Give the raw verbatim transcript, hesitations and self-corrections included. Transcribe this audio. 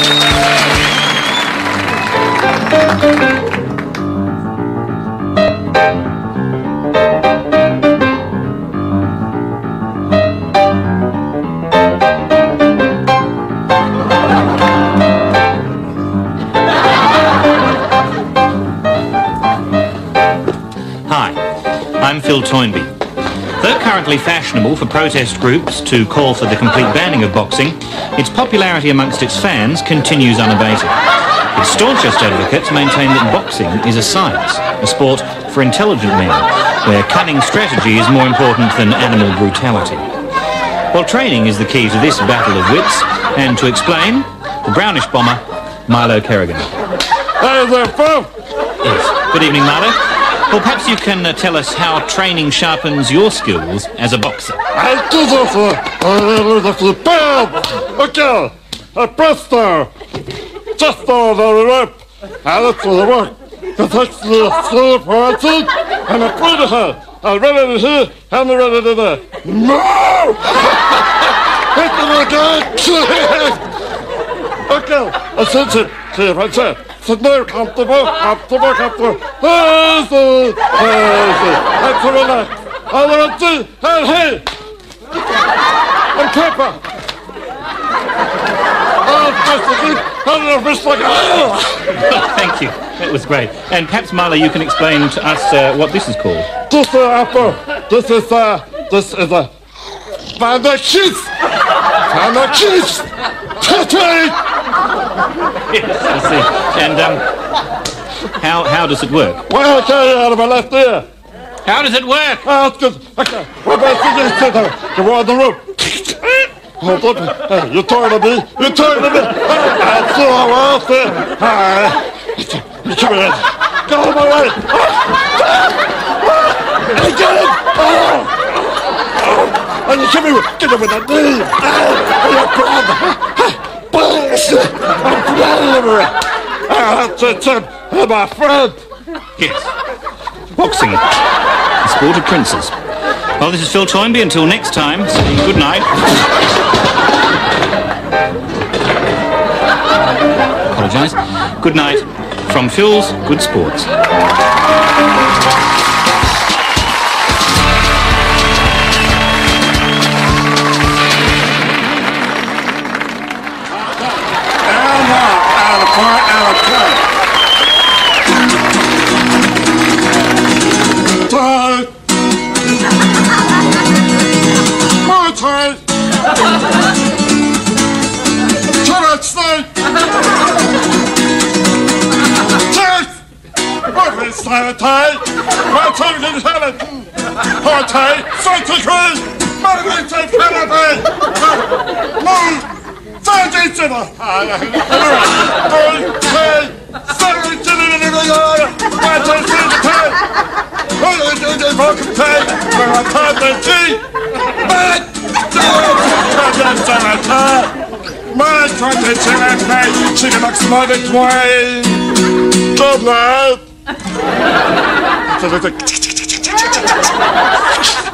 Hi, I'm Phil Toynbee. Though currently fashionable for protest groups to call for the complete banning of boxing, its popularity amongst its fans continues unabated. Its staunchest advocates maintain that boxing is a science, a sport for intelligent men, where cunning strategy is more important than animal brutality. While training is the key to this battle of wits, and to explain, the brownish bomber, Milo Kerrigan. Hey there, Phil! Yes. Good evening, Milo. Well, perhaps you can uh, tell us how training sharpens your skills as a boxer. I do this, uh, this is bam! Okay, I press there. Just on the rip. And that's the work. The touch the slow party, and I put it here. I'm ready to here, and I'm ready to there. No! Hit the guy! Okay, attention. See if I said. Sit there, comfortable, comfortable, comfortable. There's the, there's the, and to relax. I want to see, and hey! And pepper! Oh, just a bit, and a fish like, oh! Thank you. That was great. And perhaps, Milo, you can explain to us uh, what this is called. This is apple. This is a, this is a, panda cheese! Panda cheese! Titty! Yes, I see. And um, how how does it work? Well, I carry it out of my left ear. How does it work? Oh, it's good. Okay, we're back to this center. Come on the rope. Hold on. Hey, you're tired of me. You're tired of me. That's so well there. Come here. Go my way. I get it. Oh. And you come here. Get him with that knee. Oh, you're proud. I'm proud. That's it, Tim. Hey, my friend. Yes. Boxing. The sport of princes. Well, this is Phil Toynbee. Until next time, saying good night. Apologise. Good night from Phil's Good Sports. Time. Turret snake. Chase. Perfect silent tie. My time didn't have it. Hard tie. Centigrade. Moving to penalty. Move. Sergeant Civil. Three, three, seven, seven, my time to the tie. Oh, you did welcome tie. Where I tied the T. But my twenty-seven night, chicken box mother twine. Good night.